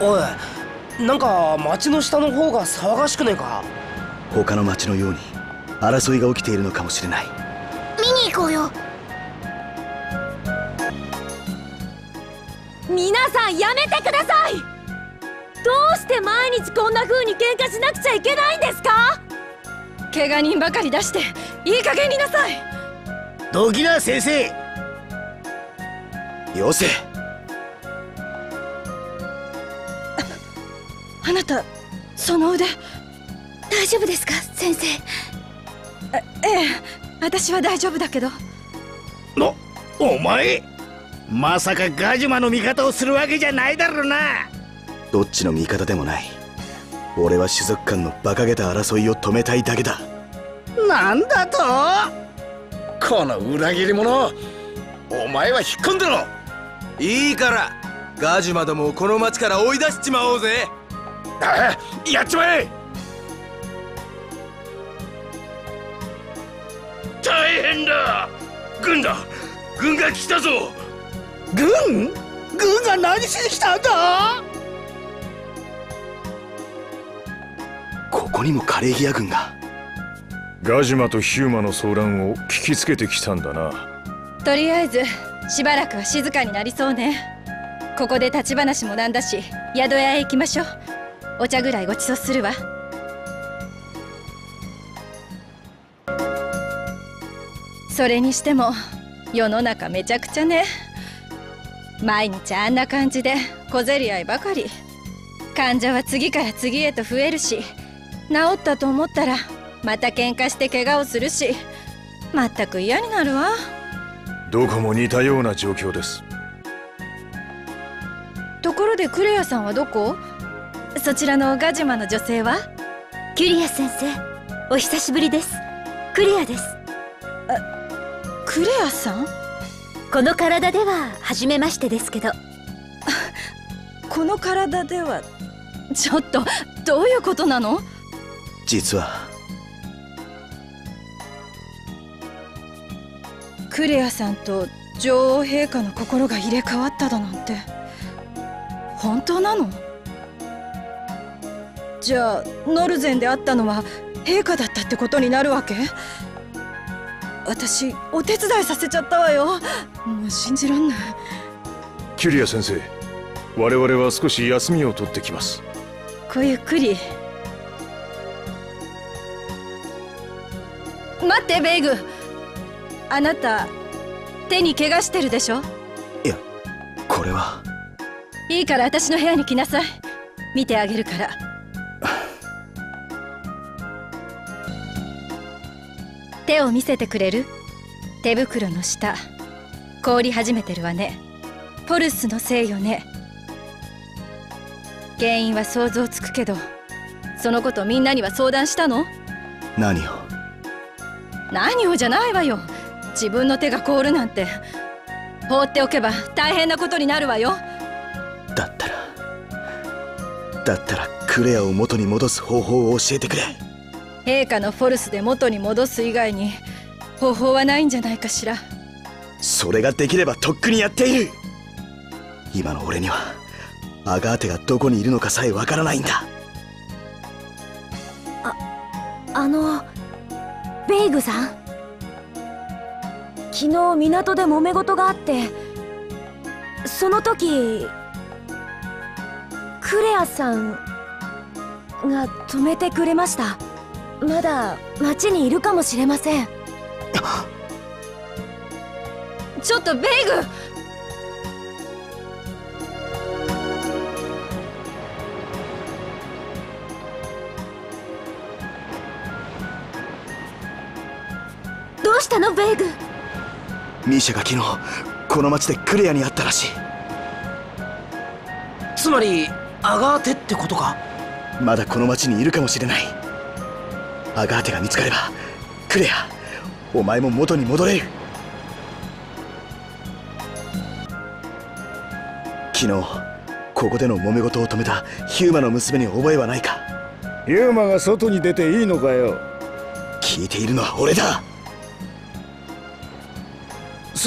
おい、なんか町の下の方が騒がしくねえか？ 他の町のように争いが起きているのかもしれない。 見に行こうよ。 皆さんやめてください。どうして毎日こんな風に喧嘩しなくちゃいけないんですか？怪我人ばかり出していい加減になさい。 どきな先生。 よせ。 あなたその腕大丈夫ですか先生？ ええ、私は大丈夫だけど。 お前まさかガジュマの味方をするわけじゃないだろうな。 どっちの味方でもない。俺は種族間の馬鹿げた争いを止めたいだけだ。 なんだと？この裏切り者、お前は引っ込んでろ。 いいからガジュマどもをこの町から追い出しちまおうぜ。 やっちまえ。大変だ。軍だ。軍が来たぞ。軍が何しに来たんだ？ ここにもカレーギア軍が。 ガジュマとヒューマの騒乱を聞きつけてきたんだな。 とりあえずしばらくは静かになりそうね。ここで立ち話もなんだし、宿屋へ行きましょう。お茶ぐらいごちそうするわ。それにしても世の中めちゃくちゃね。毎日あんな感じで小競り合いばかり。患者は次から次へと増えるし、治ったと思ったらまた喧嘩して怪我をするし、まったく嫌になるわ。 どこも似たような状況です。 ところでクレアさんはどこ？そちらのガジュマの女性は？ キュリア先生、お久しぶりです。クレアです。 クレアさん？ この体では初めましてですけど。 この体では。ちょっとどういうことなの？ 実はクレアさんと女王陛下の心が入れ替わっただなんて本当なの？じゃあノルゼンで会ったのは陛下だったってことになるわけ？私お手伝いさせちゃったわよ。もう信じらんない。 キュリア先生、我々は少し休みを取ってきます。 ごゆっくり。待ってベイグ、あなた手に怪我してるでしょ？ いや、これは。 いいから私の部屋に来なさい。見てあげるから。手を見せてくれる？手袋の下凍り始めてるわね。ポルスのせいよね。原因は想像つくけど、そのことみんなには相談したの？ 何を？ 何をじゃないわよ。自分の手が凍るなんて放っておけば大変なことになるわよ。 だったらクレアを元に戻す方法を教えてくれ。 陛下のフォルスで元に戻す以外に方法はないんじゃないかしら。 それができればとっくにやっている。今の俺にはアガーテがどこにいるのかさえわからないんだ。 ベイグさん、昨日港で揉め事があって、その時クレアさんが止めてくれました。まだ町にいるかもしれません。 ちょっとベイグ！ どうしたのベイグ？ ミシャが昨日この町でクレアに会ったらしい。 つまりアガーテってことか？ まだこの町にいるかもしれない。アガーテが見つかればクレア、お前も元に戻れる。昨日ここでの揉め事を止めたヒューマの娘に覚えはないか？ ヒューマが外に出ていいのかよ。 聞いているのは俺だ。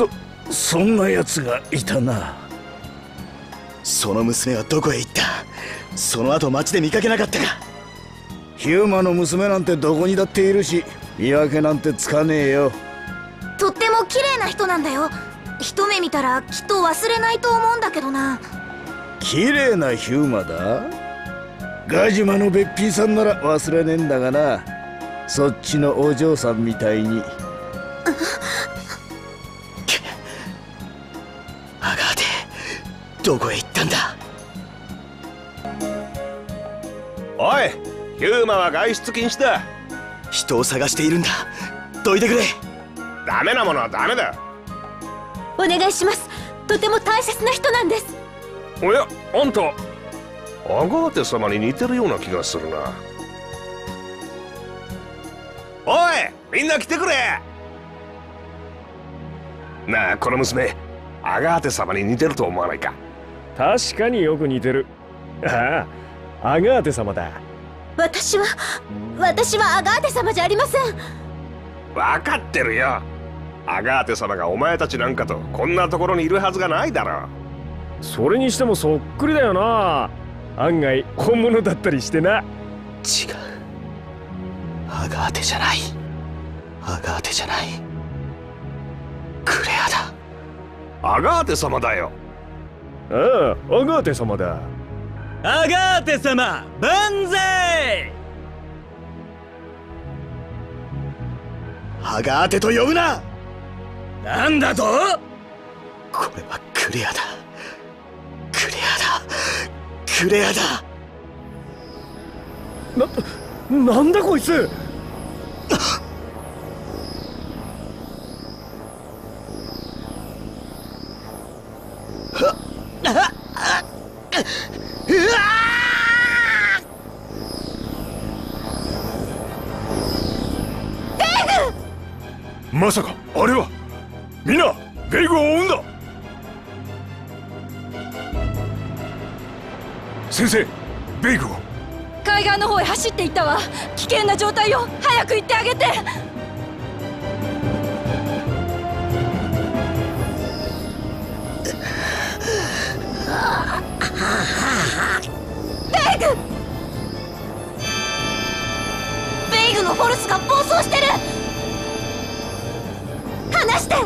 そんな奴がいたな。 その娘はどこへ行った？ その後町で見かけなかったか。 ヒューマの娘なんてどこにだっているし、見分けなんてつかねえよ。 とっても綺麗な人なんだよ。一目見たらきっと忘れないと思うんだけどな。 綺麗なヒューマだ。ガジマのべっぴんさんなら忘れねえんだがな。そっちのお嬢さんみたいに。 アガーテ、どこへ行ったんだ。 おい、ヒューマは外出禁止だ。 人を探しているんだ。どいてくれ。 ダメなものはダメだ。 お願いします。とても大切な人なんです。 おや、あんたアガーテ様に似てるような気がするな。おい、みんな来てくれ。なあ、この娘アガーテ様に似てると思わないか。 確かによく似てる。ああ、アガーテ様だ。 私はアガーテ様じゃありません。 分かってるよ。アガーテ様がお前たちなんかとこんなところにいるはずがないだろう。 それにしてもそっくりだよな。案外本物だったりしてな。 違う、アガーテじゃない。アガーテじゃない、クレアだ。 アガーテ様だよ。 ああ、アガーテ様だ。 アガーテ様、万歳。 アガーテと呼ぶな。 なんだと。 これはクレアだ。クレアだ。クレアだ。 なんだこいつ。 まさかあれは。みんなベイグを追うんだ。先生、ベイグを。 海岸の方へ走っていったわ。危険な状態よ。早く行ってあげて。 ベイグのフォルスが暴走してる。離して。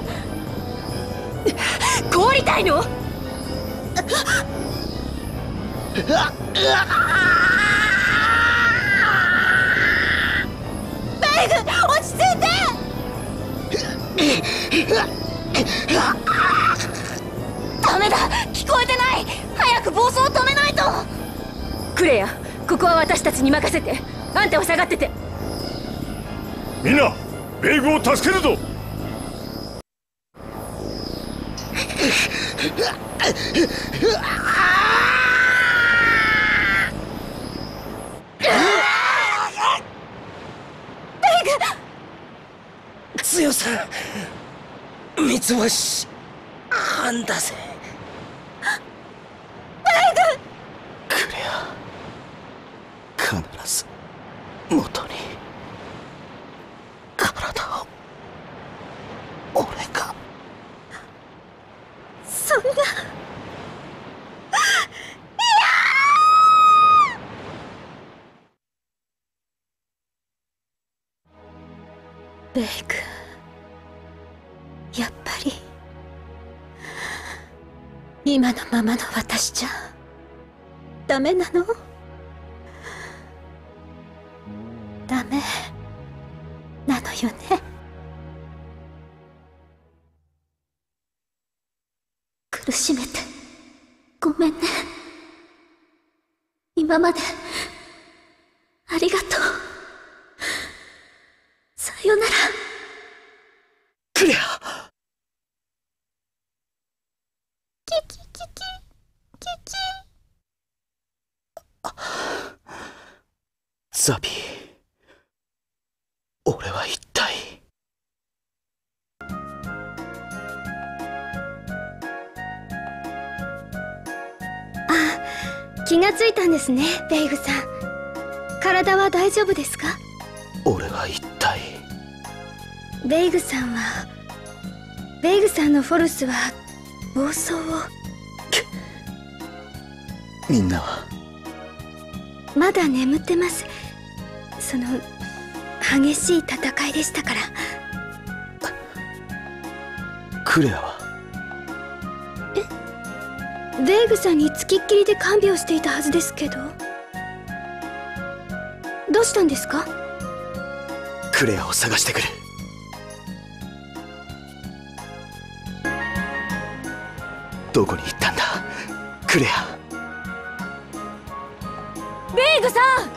凍りたいの。 ベイグ、落ち着いて。ダメだ、聞こえてない。早く暴走を止めないと。 クレア、ここは私たちに任せて。あんたは下がってて。 みんなベイグを助けるぞ。 強さ三つ星半だぜ。 クレア、必ず元に。体を俺が。 そんな。ベイグ、やっぱり今のままの私じゃダメなの？ダメなのよね。苦しめてごめんね。今までありがとう。さよなら。 クレア。 キキキキキキ。 ザビ、俺は一体。 気がついたんですね、ベイグさん。体は大丈夫ですか？ 俺は一体。 ベイグさんのフォルスは暴走を。 みんなはまだ眠ってます。その激しい戦いでしたから。 クレアは？ ベイグさんにつきっきりで看病していたはずですけど。どうしたんですか？ クレアを探してくる。どこに行ったんだクレア。 ベイグさん！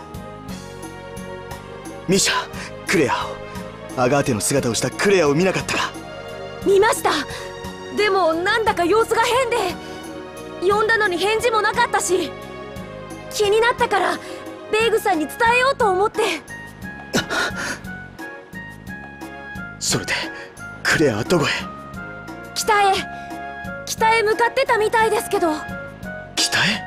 ミシャ、クレアを、アガーテの姿をしたクレアを見なかったか？ 見ました。でもなんだか様子が変で、呼んだのに返事もなかったし、気になったからベイグさんに伝えようと思って。 それでクレアはどこへ？ 北へ向かってたみたいですけど。 北へ？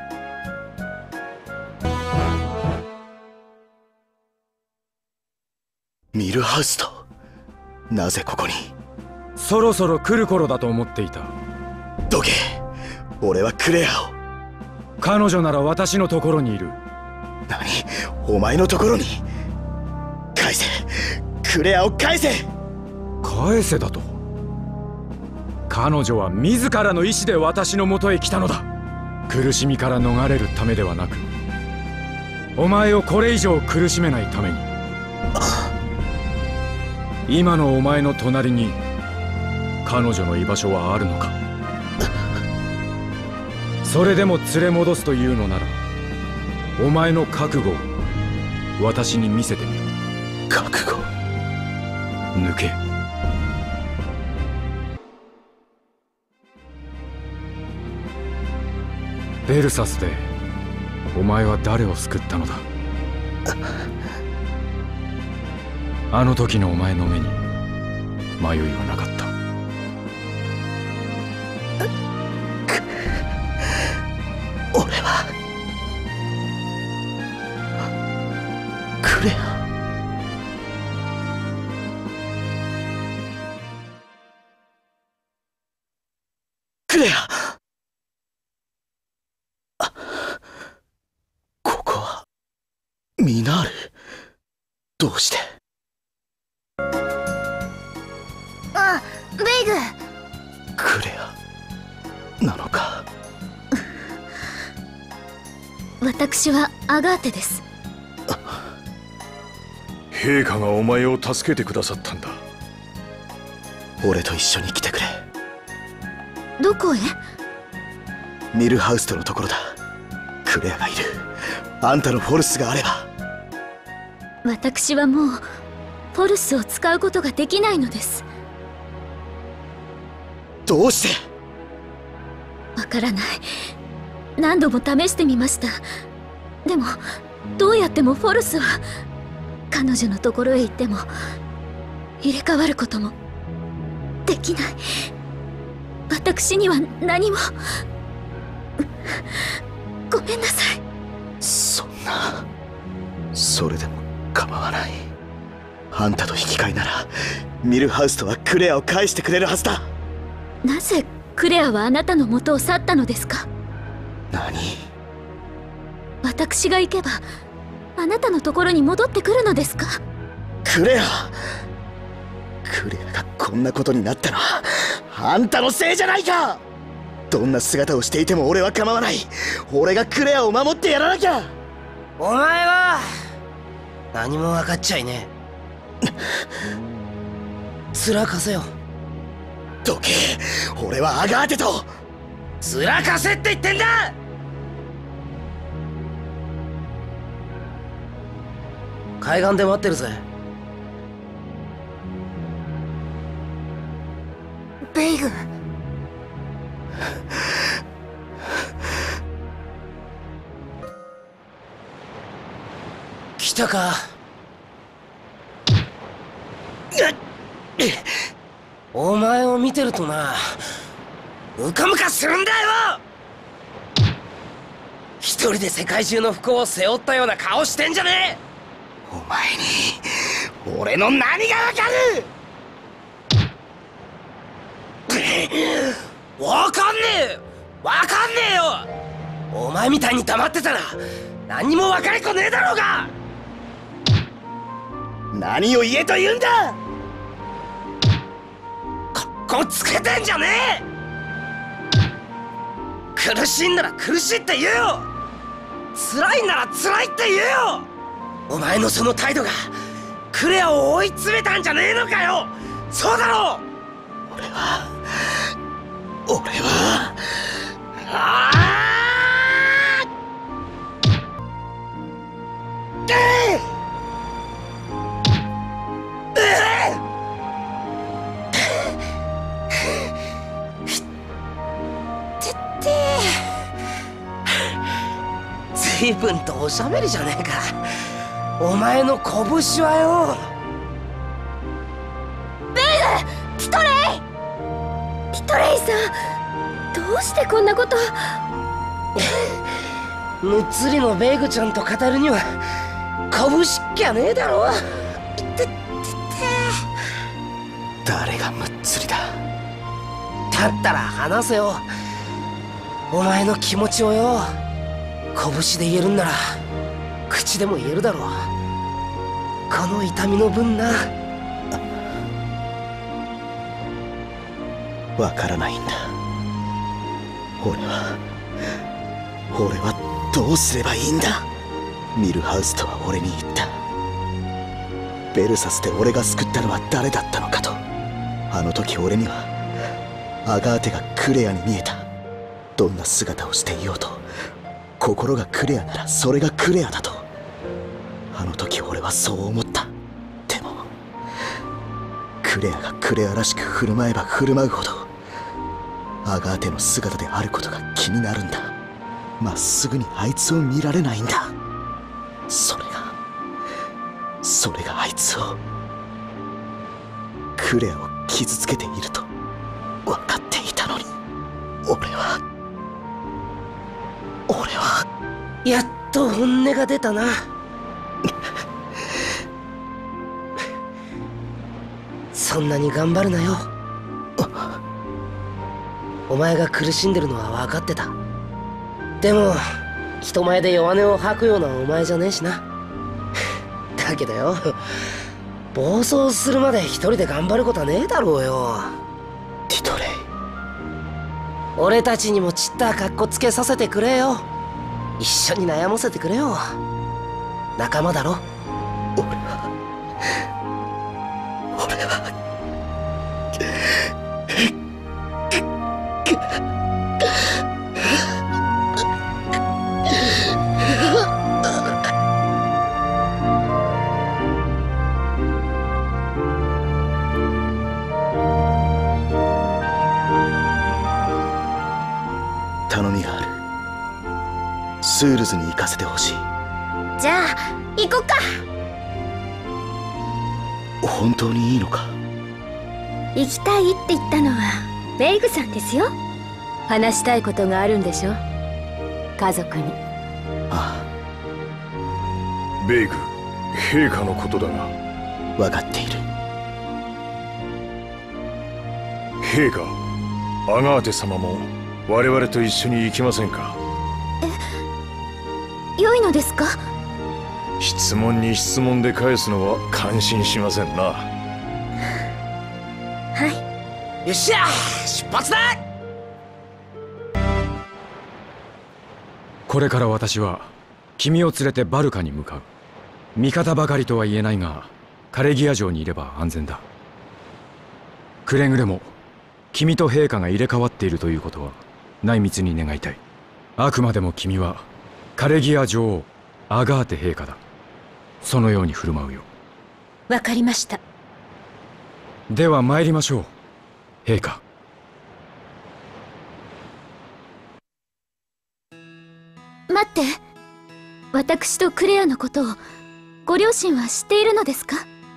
ミルハウスとなぜここに？ そろそろ来る頃だと思っていた。 どけ、俺はクレアを。 彼女なら私のところにいる。 何？お前のところに？返せ、クレアを返せ！ 返せだと？彼女は自らの意志で私のもとへ来たのだ。苦しみから逃れるためではなく、お前をこれ以上苦しめないために。今のお前の隣に彼女の居場所はあるのか？それでも連れ戻すというのなら、お前の覚悟を私に見せてみろ。 覚悟？ 抜け。ベルサスでお前は誰を救ったのだ？あの時のお前の目に迷いはなかった。 俺はクレア。クレア！ここはミナール？どうして？ あ、ベイグ。 クレアなのか？ 私はアガーテです。 陛下がお前を助けてくださったんだ。 俺と一緒に来てくれ。 どこへ？ ミルハウスとのところだ。クレアがいる。あんたのフォルスがあれば。 私はもうフォルスを使うことができないのです。 どうして？ わからない。何度も試してみました。でもどうやってもフォルスは彼女のところへ行っても入れ替わることもできない。私には何も。ごめんなさい。 そんな。それでも構わない。あんたと引き換えならミルハウスとはクレアを返してくれるはずだ。 なぜクレアはあなたの元を去ったのですか？ 何？ 私が行けばあなたのところに戻ってくるのですか？ クレアがこんなことになったのはあんたのせいじゃないか。どんな姿をしていても俺は構わない。俺がクレアを守ってやらなきゃ。 お前は何も分かっちゃいねえ。面かせよ。 どけ。俺はアガーテと。 面かせって言ってんだ。海岸で待ってるぜ。ベイグ。来たか。お前を見てるとな、ムカムカするんだよ。一人で世界中の不幸を背負ったような顔してんじゃねえ。 お前に俺の何がわかる？ わかんねえよ。お前みたいに黙ってたら何にも分かりっこねえだろうが。 何を言えと言うんだ。 かっこつけてんじゃねえ。苦しいんなら苦しいって言えよ。辛いんなら辛いって言えよ。お前のその態度がクレアを追い詰めたんじゃねえのかよ。そうだろう。 俺はああ随分とおしゃべりじゃねえか。お前の拳はよ。 ベイル！ピトレイさん、どうしてこんなこと。 むっつりのベイグちゃんと語るには拳っきゃねえだろ。 誰がむっつりだ。 だったら話せよ。お前の気持ちをよ。拳で言えるんなら口でも言えるだろう。この痛みの分な。 わからないんだ。俺はどうすればいいんだ。ミルハウスとは俺に言った。ベルサスで俺が救ったのは誰だったのかと。あの時俺にはアガーテがクレアに見えた。どんな姿をしていようと心がクレアならそれがクレアだと。あの時俺はそう思った。でもクレアがクレアらしく振る舞えば振る舞うほどアガーテの姿であることが気になるんだ。まっすぐにあいつを見られないんだ。それがあいつをクレアを傷つけていると分かっていたのに俺はやっと本音が出たな。そんなに頑張るなよ。お前が苦しんでるのは分かってた。でも人前で弱音を吐くようなお前じゃねえしな。だけどよ、暴走するまで一人で頑張ることはねえだろうよ。 ティトレイ、 俺たちにもちった格好つけさせてくれよ。一緒に悩ませてくれよ。仲間だろ。 俺は頼みがある。スールズに行かせてほしい。 じゃあ行こっか。 本当にいいのか。 行きたいって言ったのはベイグさんですよ。話したいことがあるんでしょ、家族に。 ああ、 ベイグ、陛下のことだが。 分かっている。 陛下、アガーテ様も我々と一緒に行きませんか。 良いのですか。 質問に質問で返すのは感心しませんな。 はい。 よっしゃ、出発だ。 これから私は君を連れてバルカに向かう。味方ばかりとは言えないがカレギア城にいれば安全だ。くれぐれも君と陛下が入れ替わっているということは内密に願いたい。あくまでも君はカレギア女王アガーテ陛下だ。そのように振る舞うよ。 わかりました。 では参りましょう、陛下。 待って、私とクレアのことをご両親は知っているのですか。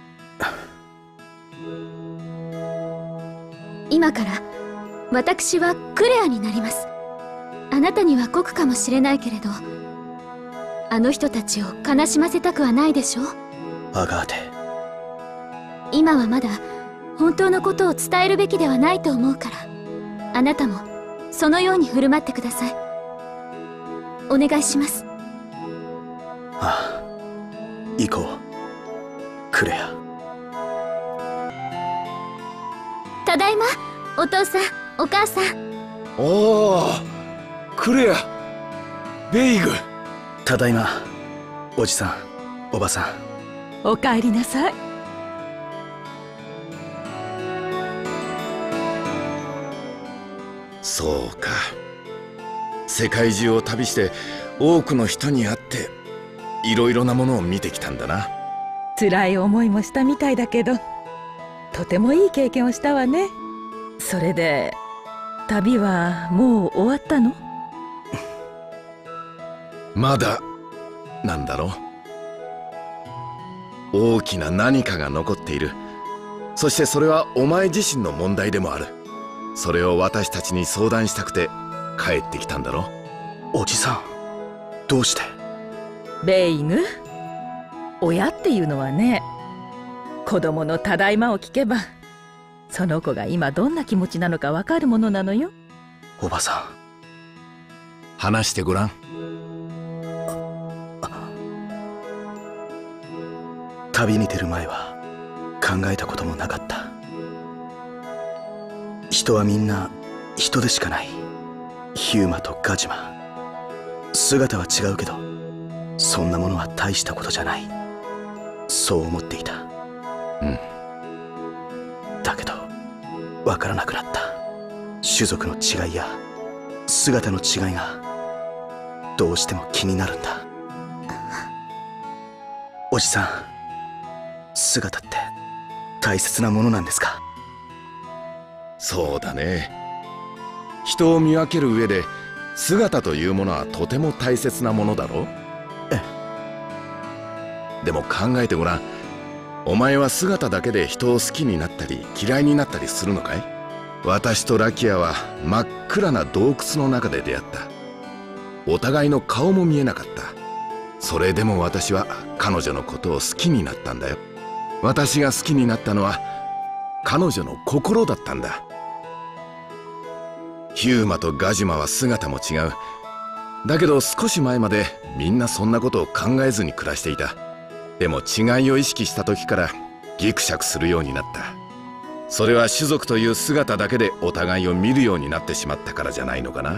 今から私はクレアになります。あなたには酷かもしれないけれど、あの人たちを悲しませたくはないでしょ。 アガーテ、 今はまだ本当のことを伝えるべきではないと思うから、あなたもそのように振る舞ってください。 お願いします。 ああ、行こうクレア。 ただいま、お父さんお母さん。 おお、クレア、ベイグ。 ただいま、おじさんおばさん。 おかえりなさい。 そうか、世界中を旅して多くの人に会っていろいろなものを見てきたんだな。 辛い思いもしたみたいだけど、とてもいい経験をしたわね。それで旅はもう終わったの？ まだなんだろう。大きな何かが残っている。そしてそれはお前自身の問題でもある。それを私たちに相談したくて帰ってきたんだろ。 おじさん、どうして？ ベイグ、親っていうのはね、子供のただいまを聞けばその子が今どんな気持ちなのかわかるものなのよ。 おばさん、 話してごらん。 旅に出る前は考えたこともなかった。人はみんな人でしかない。ヒューマとガジマ、姿は違うけどそんなものは大したことじゃない、そう思っていた。だけど分からなくなった。種族の違いや姿の違いがどうしても気になるんだ。おじさん、姿って大切なものなんですか？ そうだね。人を見分ける上で姿というものはとても大切なものだろう。でも考えてごらん。お前は姿だけで人を好きになったり嫌いになったりするのかい？私とラキアは真っ暗な洞窟の中で出会った。お互いの顔も見えなかった。それでも私は彼女のことを好きになったんだよ。私が好きになったのは彼女の心だったんだ。ヒューマとガジュマは姿も違う。だけど少し前までみんなそんなことを考えずに暮らしていた。でも違いを意識した時からギクシャクするようになった。それは種族という姿だけでお互いを見るようになってしまったからじゃないのかな。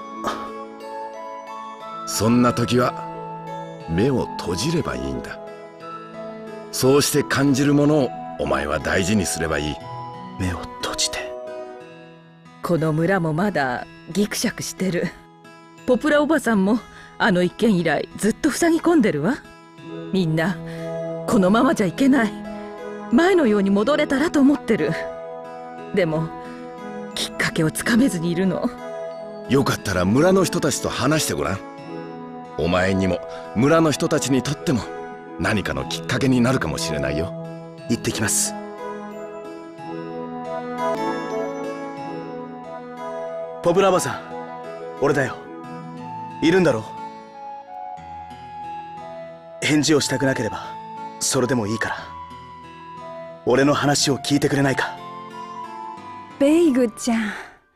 そんな時は目を閉じればいいんだ。そうして感じるものをお前は大事にすればいい。 目を閉じて。 この村もまだギクシャクしてる。ポプラおばさんもあの一件以来ずっと塞ぎ込んでるわ。みんなこのままじゃいけない、前のように戻れたらと思ってる。でもきっかけをつかめずにいるの。 よかったら村の人たちと話してごらん。お前にも村の人たちにとっても何かのきっかけになるかもしれないよ。 行ってきます。ポプラおばさん、俺だよ。いるんだろ？返事をしたくなければそれでもいいから俺の話を聞いてくれないか？ ベイグちゃん。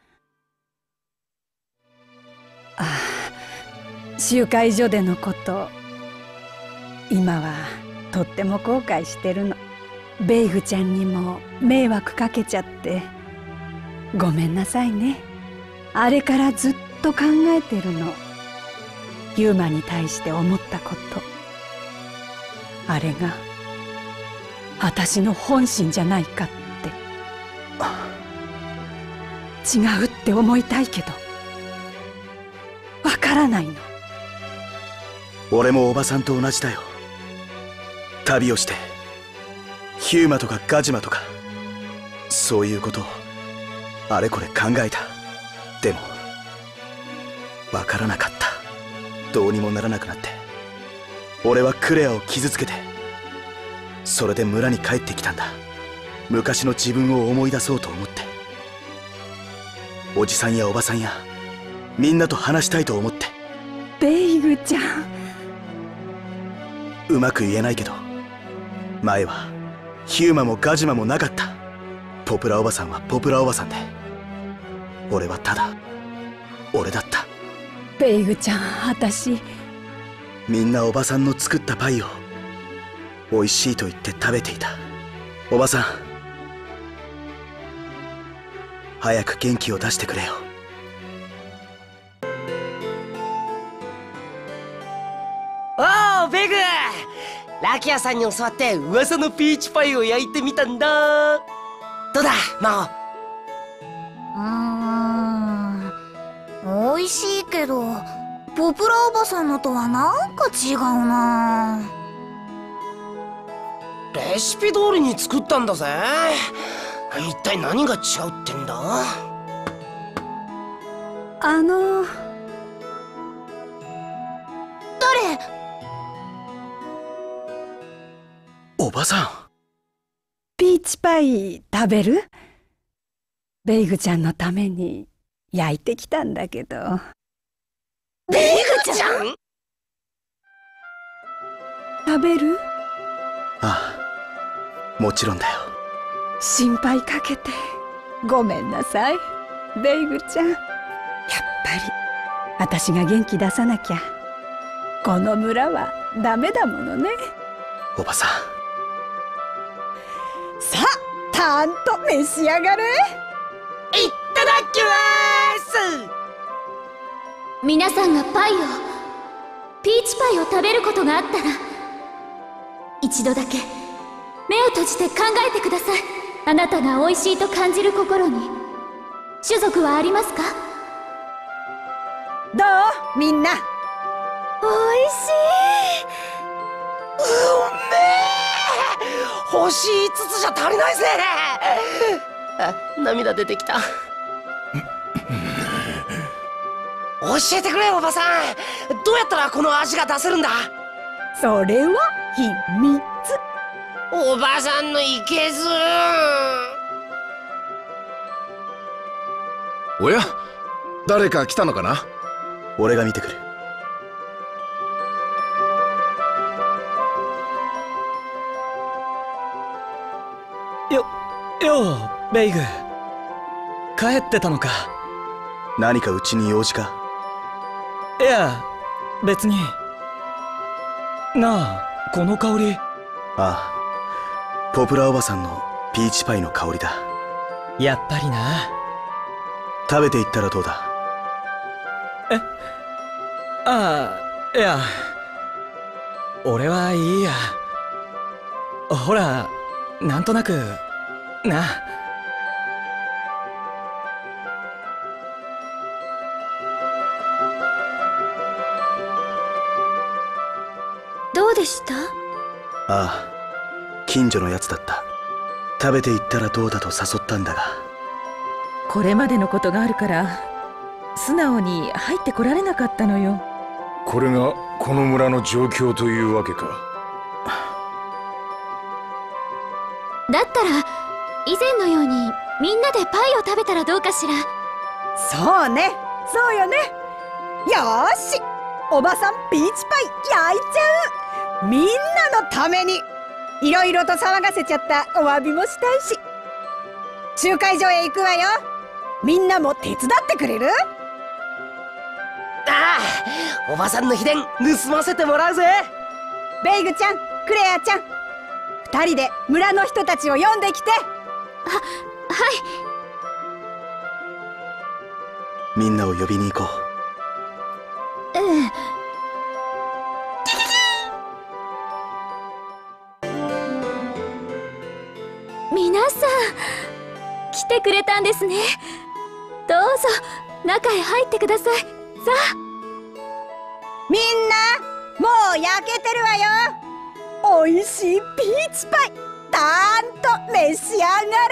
集会所でのこと今はとっても後悔してるの。ベイグちゃんにも迷惑かけちゃってごめんなさいね。あれからずっと考えてるの。ユーマに対して思ったこと。あれが私の本心じゃないかって。違うって思いたいけどわからないの。 俺もおばさんと同じだよ。旅をしてヒューマとかガジマとかそういうことをあれこれ考えた。でもわからなかった。どうにもならなくなって俺はクレアを傷つけて、それで村に帰ってきたんだ。昔の自分を思い出そうと思って。おじさんやおばさんやみんなと話したいと思って。 ベイグちゃん。 うまく言えないけど前はヒューマもガジマもなかった。ポプラおばさんはポプラおばさんで俺はただ俺だった。 ベイグちゃん、私。 みんなおばさんの作ったパイを美味しいと言って食べていた。おばさん、早く元気を出してくれよ。 おお、ベグ、ラキアさんに教わって噂のピーチパイを焼いてみたんだ。どうだ、マオ。美味しいけどポプラおばさんのとはなんか違うな。 レシピ通りに作ったんだぜ。一体何が違うってんだ。 誰？ おばさん。 ピーチパイ食べる？ベイグちゃんのために焼いてきたんだけど。 ベイグちゃん？ 食べる？ ああ、もちろんだよ。 心配かけてごめんなさい、ベイグちゃん。やっぱり私が元気出さなきゃこの村はダメだものね。 おばさん。 さあ、たんと召し上がれ。 いただきます。 皆さんがピーチパイを食べることがあったら、一度だけ目を閉じて考えてください。あなたが美味しいと感じる心に種族はありますか？ どう？みんな。 おいしい。 うめえ。星5つじゃ足りないぜ。あ、涙出てきた。教えてくれ、おばさん。どうやったらこの味が出せるんだ？ それは秘密。 おばさんのいけず。 おや、誰か来たのかな？ 俺が見てくる。 よう、ベイグ。帰ってたのか。 何かうちに用事か？ いや、別に。なあ、この香り。 ああ、ポプラおばさんのピーチパイの香りだ。 やっぱりな。 食べていったらどうだ？ ああ、いや、俺はいいや。ほら、なんとなくな。 どうでした？ ああ、近所のやつだった。食べていったらどうだと誘ったんだが。 これまでのことがあるから素直に入ってこられなかったのよ。 これがこの村の状況というわけか。 だったら以前のようにみんなでパイを食べたらどうかしら。 そうね、そうよね。よーし、おばさんピーチパイ焼いちゃう。みんなのためにいろいろと騒がせちゃったお詫びもしたいし。集会所へ行くわよ。みんなも手伝ってくれる？ ああ、おばさんの秘伝盗ませてもらうぜ。 ベイグちゃん、クレアちゃん、2人で村の人たちを呼んできて。 はい。 みんなを呼びに行こう。 皆さん来てくれたんですね。どうぞ中へ入ってください。さあ、 みんなもう焼けてるわよ。おいしいピーチパイたーんと召し上がれ。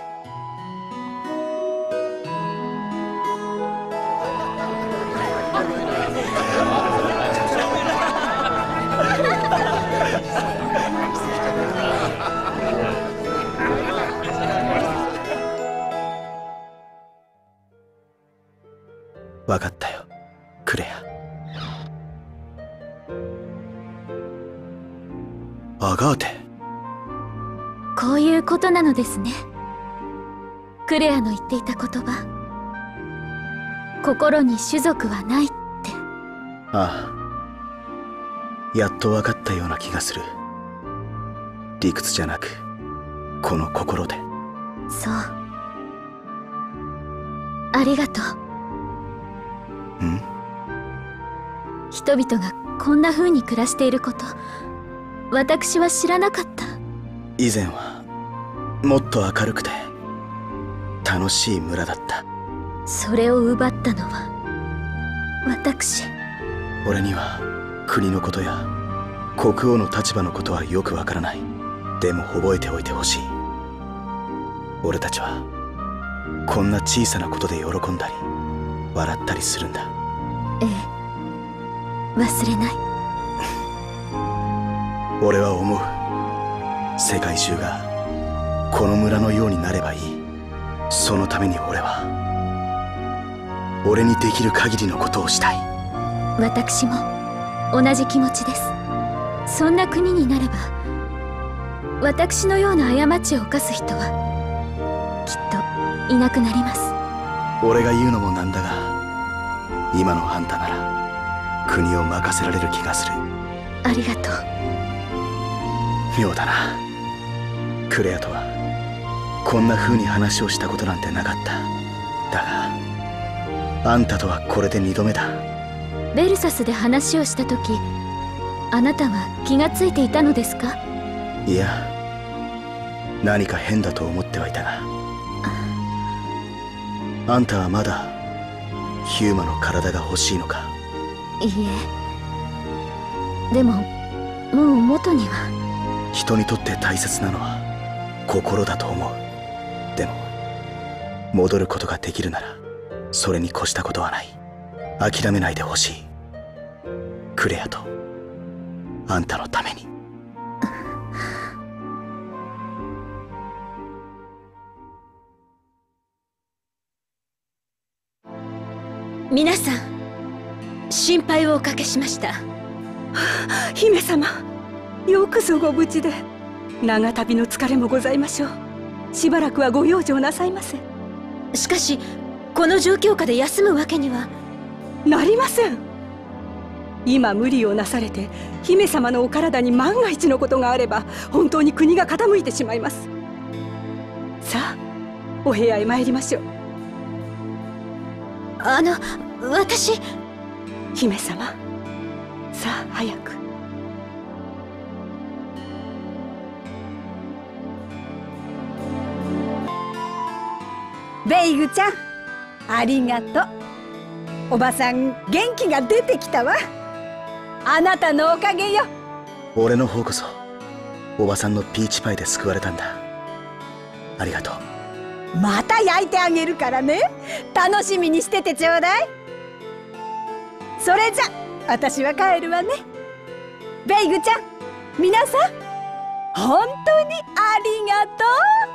わかったよ、クレア。アガーテ。 こういうことなのですね。クレアの言っていた言葉、心に種族はないって。 ああ、やっと分かったような気がする。理屈じゃなくこの心で。 そう、ありがとう。人々がこんな風に暮らしていること、私は知らなかった。 以前はもっと明るくて楽しい村だった。 それを奪ったのは私。 俺には国のことや国王の立場のことはよくわからない。でも覚えておいてほしい。俺たちはこんな小さなことで喜んだり笑ったりするんだ。 ええ、忘れない。 俺は思う。世界中がこの村のようになればいい。そのために俺にできる限りのことをしたい。 私も同じ気持ちです。そんな国になれば私のような過ちを犯す人はきっといなくなります。 俺が言うのもなんだが、今のあんたなら国を任せられる気がする。 ありがとう。 妙だな。クレアとはこんな風に話をしたことなんてなかった。だがあんたとはこれで2度目だ。 ベルサスで話をした時、あなたは気がついていたのですか？ いや、何か変だと思ってはいたが。あんたはまだヒューマの体が欲しいのか？ いいえ、でももう元には。 人にとって大切なのは心だと思う。でも戻ることができるならそれに越したことはない。諦めないでほしい。クレアとあんたのために。 皆さん、心配をおかけしました。 姫様、よくぞご無事で。長旅の疲れもございましょう。しばらくはご養生なさいませ。 しかしこの状況下で休むわけには。 なりません。今無理をなされて姫様のお体に万が一のことがあれば本当に国が傾いてしまいます。さあ、お部屋へ参りましょう。 私。 姫様、さあ早く。 ベイグちゃん、ありがとう。おばさん元気が出てきたわ。あなたのおかげよ。 俺の方こそおばさんのピーチパイで救われたんだ。ありがとう。 また焼いてあげるからね。楽しみにしててちょうだい。それじゃ私は帰るわね。ベイグちゃん、皆さん本当にありがと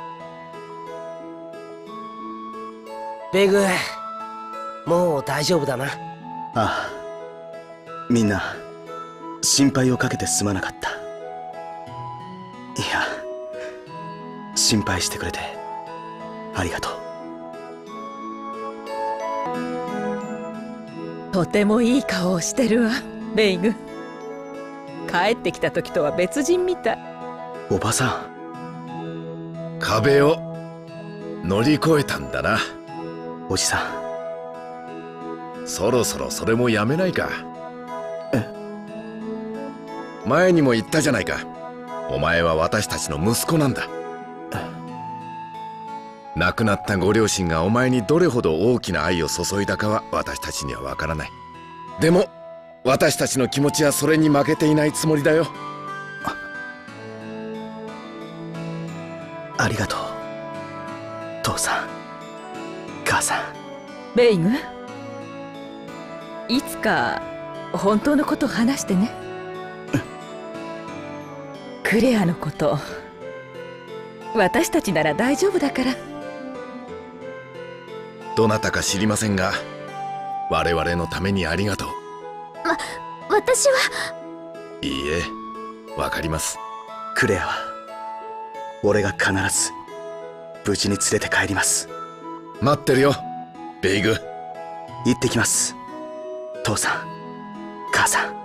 う。 ベグ、もう大丈夫だな。 ああ、みんな心配をかけてすまなかった。いや、心配してくれてありがとう。 とてもいい顔をしてるわ、ベイグ。帰ってきた時とは別人みたい。 おばさん、 壁を乗り越えたんだな。 おじさん、そろそろそれもやめないか。前にも言ったじゃないか。お前は私たちの息子なんだ。亡くなったご両親がお前にどれほど大きな愛を注いだかは私たちにはわからない。でも私たちの気持ちはそれに負けていないつもりだよ。 ありがとう、父さん、母さん。 ベイグ、いつか本当のことを話してね。クレアのこと、私たちなら大丈夫だから。 どなたか知りませんが、我々のためにありがとう。 私は。 いいえ、わかります。 クレアは俺が必ず無事に連れて帰ります。 待ってるよ、ベイグ。 行ってきます、父さん、母さん。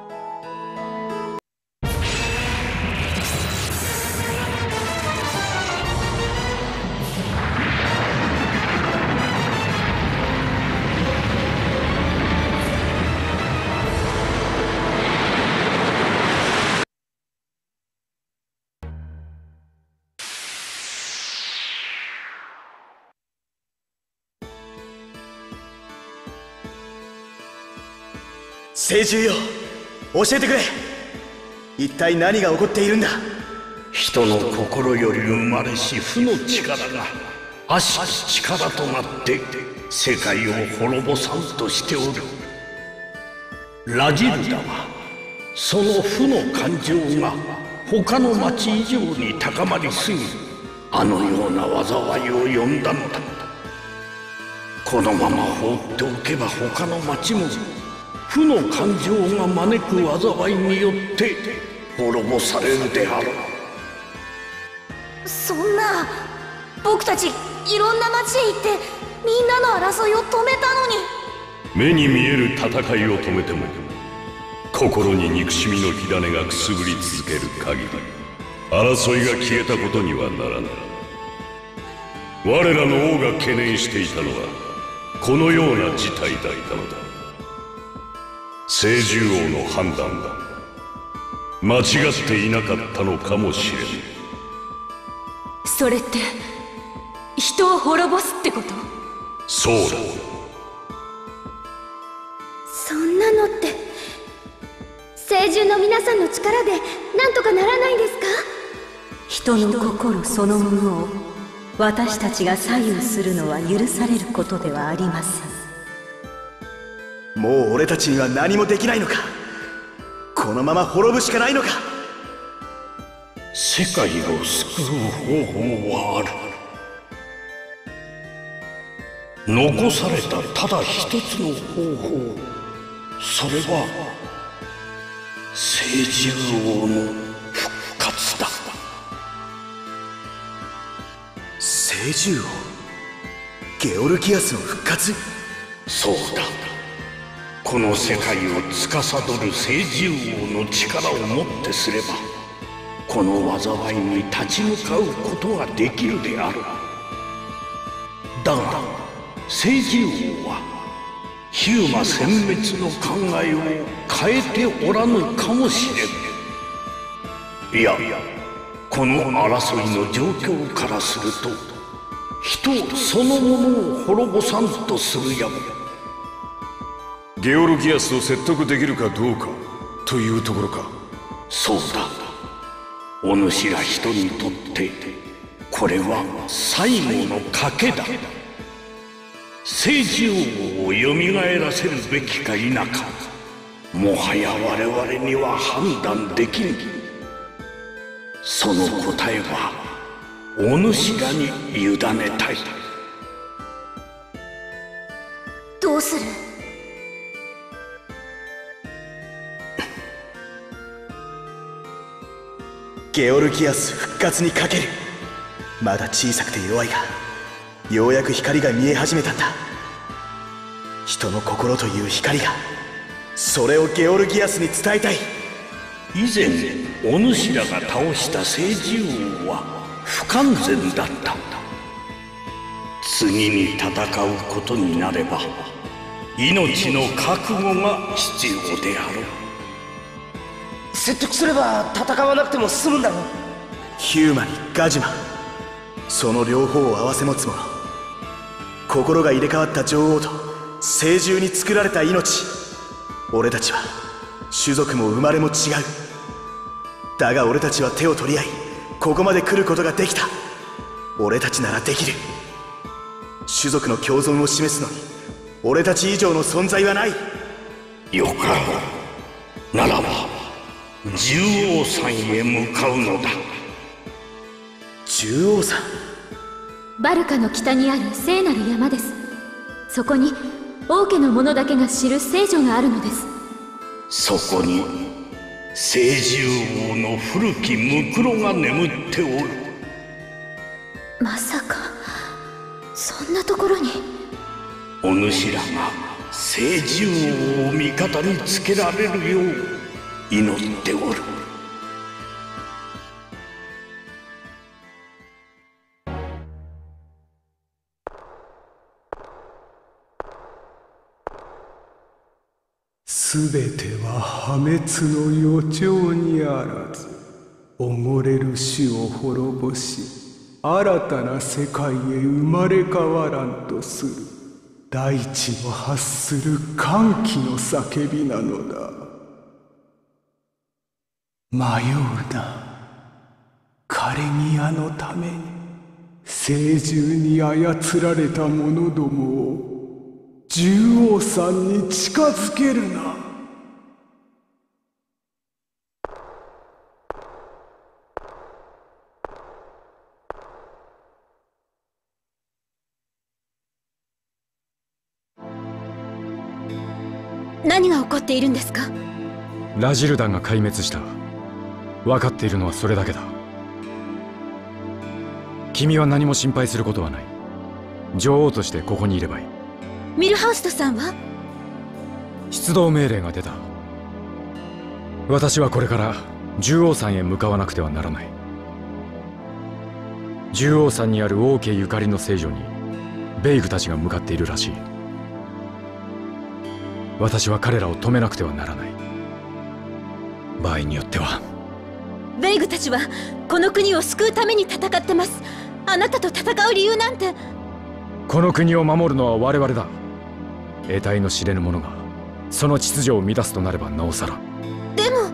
聖獣よ、教えてくれ。一体何が起こっているんだ。 人の心より生まれし負の力が悪しき力となって世界を滅ぼさんとしておる。ラジルダはその負の感情が他の町以上に高まりすぎ、あのような災いを呼んだのだ。このまま放っておけば他の町も負の感情が招く災いによって滅ぼされるであろう。 そんな、僕たちいろんな町へ行ってみんなの争いを止めたのに。 目に見える戦いを止めても心に憎しみの火種がくすぶり続ける限り争いが消えたことにはならない。我らの王が懸念していたのはこのような事態だったのだ。聖獣王の判断が間違っていなかったのかもしれない。 それって人を滅ぼすってこと？ そうだ。 そんなのって聖獣の皆さんの力でなんとかならないんですか？ 人の心そのものを私たちが左右するのは許されることではありません。 もう俺たちには何もできないのか。このまま滅ぶしかないのか。 世界を救う方法はある。残されたただ一つの方法、それは聖獣王の復活だ。 聖獣王ゲオルギアスの復活？ そうだ。この世界を司る聖獣王の力をもってすればこの災いに立ち向かうことができるである。だが聖獣王はヒューマ殲滅の考えを変えておらぬかもしれん。いや、この争いの状況からすると人そのものを滅ぼさんとするやも。 ゲオルギアスを説得できるかどうかというところか。 そうだ。お主ら人にとってこれは最後の賭けだ。聖獣王をよみがえらせるべきか否か、もはや我々には判断できぬ。その答えはお主らに委ねたい。 どうする？ ゲオルギアス復活にかける。まだ小さくて弱いがようやく光が見え始めたんだ。人の心という光が、それをゲオルギアスに伝えたい。 以前お主らが倒した聖獣王は不完全だった。次に戦うことになれば命の覚悟が必要であろう。 説得すれば戦わなくても済むんだろう。 ヒューマにガジュマ、その両方を併せ持つ者、心が入れ替わった女王と聖獣に作られた命。俺たちは種族も生まれも違う。だが俺たちは手を取り合いここまで来ることができた。俺たちならできる。種族の共存を示すのに俺たち以上の存在はない。 よかろう。ならば獣王山へ向かうのだ。 獣王山？ バルカの北にある聖なる山です。そこに王家の者だけが知る聖女があるのです。 そこに聖獣王の古きムクロが眠っておる。 まさかそんなところに。 お主らが聖獣王を味方につけられるよう祈っておる。 すべては破滅の予兆にあらず、溺れる種を滅ぼし、新たな世界へ生まれ変わらんとする大地を発する歓喜の叫びなのだ。迷うな。カレギアのために聖獣に操られた者どもを獣王さんに近づけるな。 何が起こっているんですか？ ラジルダンが壊滅した。分かっているのはそれだけだ。君は何も心配することはない。女王としてここにいればいい。 ミルハウストさんは？ 出動命令が出た。私はこれから獣王山へ向かわなくてはならない。獣王山にある王家ゆかりの聖女にベイグたちが向かっているらしい。私は彼らを止めなくてはならない。場合によっては。 ベイグたちはこの国を救うために戦ってます。あなたと戦う理由なんて。 この国を守るのは我々だ。得体の知れぬ者がその秩序を乱すとなればなおさら。 でも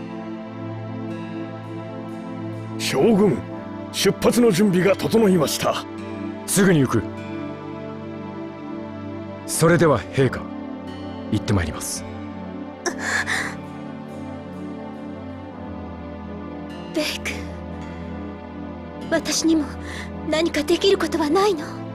将軍、出発の準備が整いました。 すぐに行く。それでは陛下、行ってまいります。 ベイク、私にも何かできることはないの？